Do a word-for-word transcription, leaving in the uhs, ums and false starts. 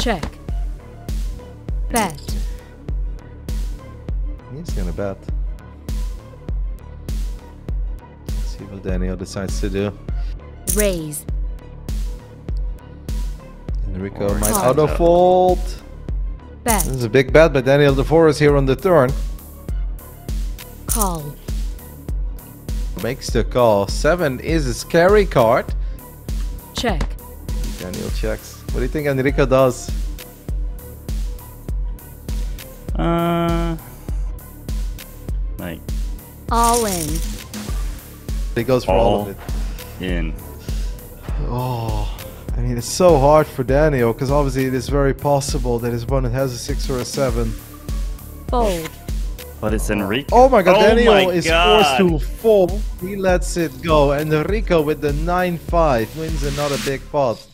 Check. Bet. He's gonna bet. Let's see what Daniel decides to do. Raise. Enrico Or might call. auto fold. Bet. This is a big bet by Daniel Dvoress here on the turn. Call. Makes the call. Seven is a scary card. Check. Daniel checks. What do you think Enrico does? Uh, like All in. He goes for all, all of it. in. Oh, I mean, it's so hard for Daniel because obviously it is very possible that his opponent has a six or a seven. Fold. But it's Enrico. Oh my god, Oh Daniel my is God. forced to fold. He lets it go, and Enrico with the nine five wins another big pot.